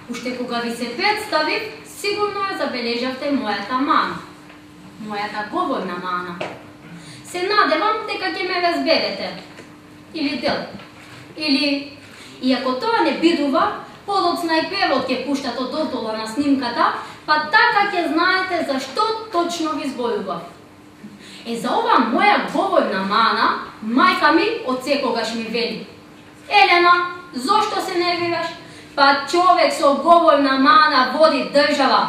Уште кога ви се представив, сигурно ја забележавте мојата мана. Мојата говорна мана. Се надевам дека ќе ме разберете. Или дел. Или, иако тоа не бидува, подоцна и превод ќе пуштат од дотола на снимката, па така ќе знаете за што точно ви зборува. За ова моја говорна мана, мајка ми од секогаш ми вели: Елена, зошто се нервираш? Па човек со говорна мана води држава.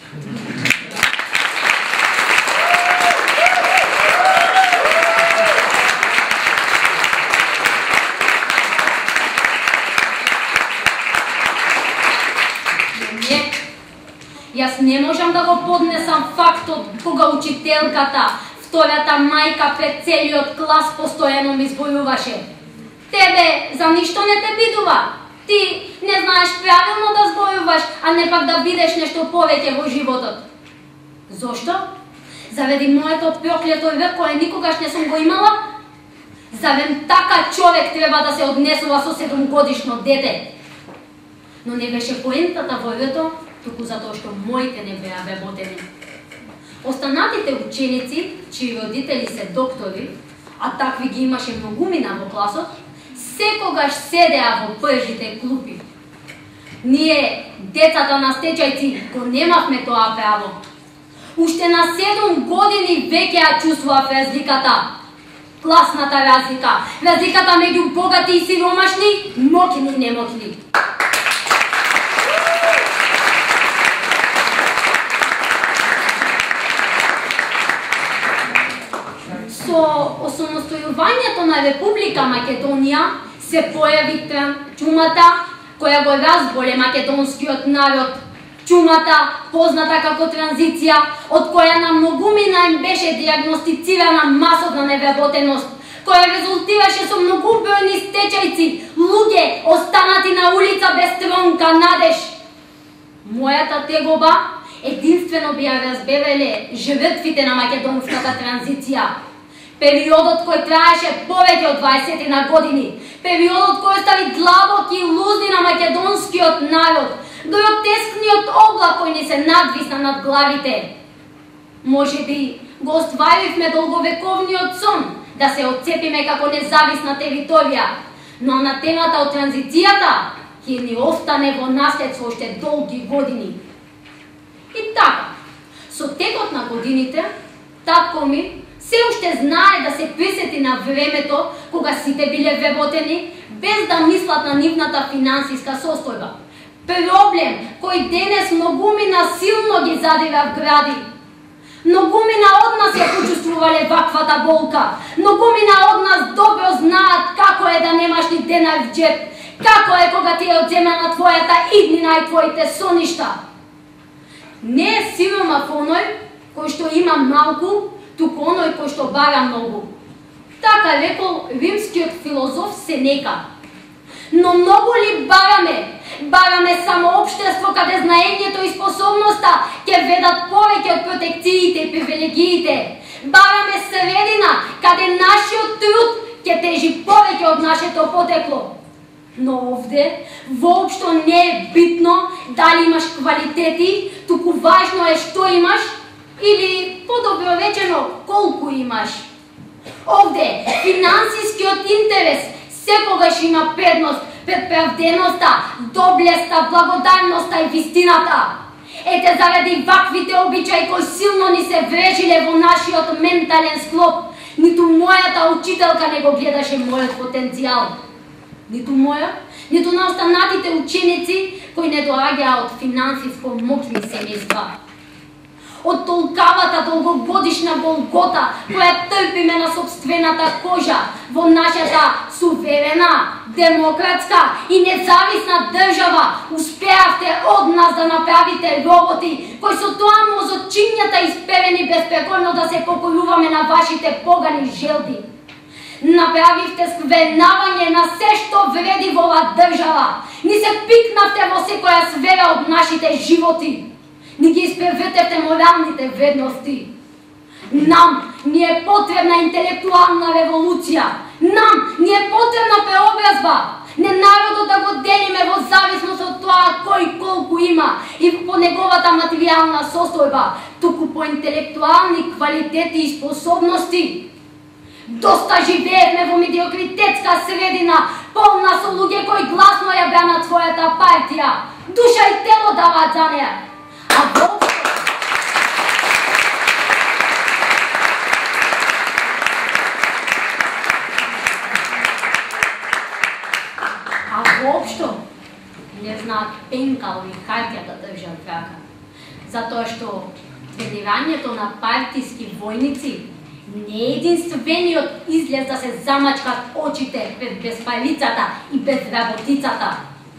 Јас не можам да го поднесам фактот кога учителката, втората мајка пред целиот клас постојано ми зборуваше: Тебе за ништо не те бидува. Ти не знаеш правилно да зборуваш, а не пак да бидеш нешто повеќе во животот. Зошто? Заради моето проклето р кое никогаш не сум го имала? Зарем така човек треба да се однесува со 7-годишно дете? Но не беше поентата во р-то, туку затоа што моите не беа вработени. Останатите ученици, чии родители се доктори, а такви ги имаше многумина во класот, секогаш седеа во пржите клупи. Ние, децата на стечајци, го немавме тоа право. Уште на 7 години веќе ја чувствував разликата. Класната разлика, разликата меѓу богати и сиромашни, моќни и немоќни. Со осамостојувањето на Република Македонија се појави чумата која го разболе македонскиот народ. Чумата, позната како транзиција, од која на многумина им беше диагностицирана масовна невработеност, која резултираше со многубројни стечајци, луѓе останати на улица без тронка надеж. Мојата тегоба единствено би ја разбереле жртвите на македонската транзиција. Периодот кој траеше повеќе од 20 на години, периодот кој остави длабоки илузни на македонскиот народ, гротескниот облак кој ни се надвисна над главите. Може би го остваривме долговековниот сон да се отцепиме како независна територија, но на темата од транзицијата ќе ни остане во наследство уште долги години. И така, со текот на годините, татко ми се уште знае да се присети на времето кога сите биле вработени, без да мислат на нивната финансиска состојба. Проблем кој денес многумина силно ги задира в гради. Многумина од нас ја почувствувале ваквата болка. Многумина од нас добро знаат како е да немаш ни денар в джеп, како е кога ти е одземана твојата иднина и твоите соништа. Не е сиромах оној кој што има малку, туку оној кој што бара многу. Така рекол римскиот филозоф Сенека. Но многу ли бараме? Бараме само општество каде знаењето и способноста ќе ведат повеќе од протекциите и привилегиите. Бараме средина каде нашиот труд ќе тежи повеќе од нашето потекло. Но овде воопшто не е битно дали имаш квалитети, туку важно е што имаш или, подобро речено, колку имаш. Овде финансискиот интерес секогаш има предност пред правденоста, доблеста, благодарноста и вистината. Ете заради ваквите обичаи кои силно ни се врежиле во нашиот ментален склоп, ниту мојата учителка не го гледаше мојот потенцијал. Ниту моја, ниту на останатите ученици кои не доаѓаа од финансиско моќни семејства. Од толкавата долгогодишна голгота која трпиме на собствената кожа во нашата суверена, демократска и независна држава, успеавте од нас да направите роботи кои со тоа мозочињата исперени безпрекорно да се покоруваме на вашите погани желби. Направивте сквернавање на се што вреди во оваа држава. Ни се пикнавте во секоја сфера од нашите животи. Ни ги испревртевте моралните вредности. Нам ни е потребна интелектуална револуција. Нам ни е потребна преобразба. Не народот да да го делиме во зависност од тоа кој колку има и по неговата материјална состојба, туку по интелектуални квалитети и способности. Доста живеевме во медиокритетска средина, полна со луѓе кои гласно ја бранат својата партија, душа и тело даваат за неа. А воопшто не знаат пенкал и хартија да држат рака, затоа што тренирањето на партиски војници не е единствениот излез да се замачкат очите пред безпарицата и безработицата.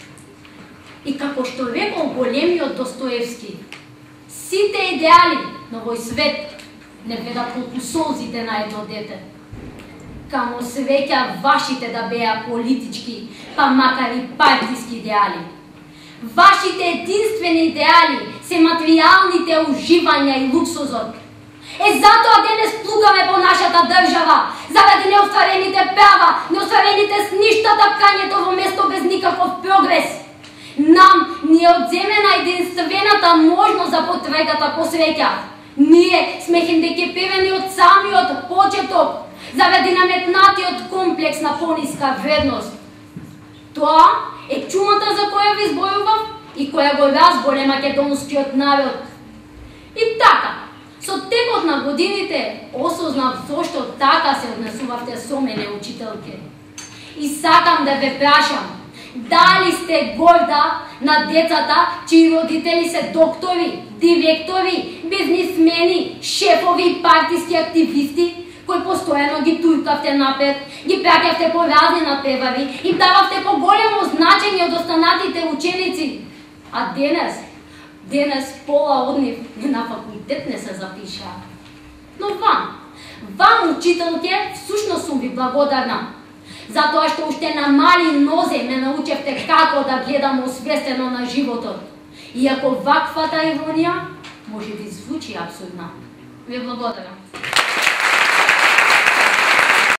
И како што рекол големиот Достоевски, сите идеали на овој свет не ведат колку солзите на едно дете. Камо среќа вашите да беа политички, па макар и партиски идеали. Вашите единствени идеали се материјалните уживања и луксузот. Затоа денес плукаме по нашата држава, заради неостварените права, неостварените сништа тапкањето во место без никаков прогрес. Нам ни е одземена единствената можност за потрагата по среќа. Ние сме хендекепирани од самиот почеток, заради наметнатиот комплекс на пониска вредност. Тоа е чумата за која ви зборував и која го разболе македонскиот народ. И така, со текот на годините осознав зошто така се однесувавте со мене, учителке. И сакам да ве прашам, дали сте горда на децата чии родители се доктори, директори, бизнисмени, шефови и партиски активисти, кои постојано ги туркавте напред, ги праќавте по разни надпревари, им дававте поголемо значење од останатите ученици. А денес пола од нив на факултет не се запишаа. Но вам учителке, всушност сум ви благодарна, затоа што уште на мали нозе ме научевте како да гледам освестено на животот. Иако ваквата иронија може би звучи абсурдна. Ви благодарам.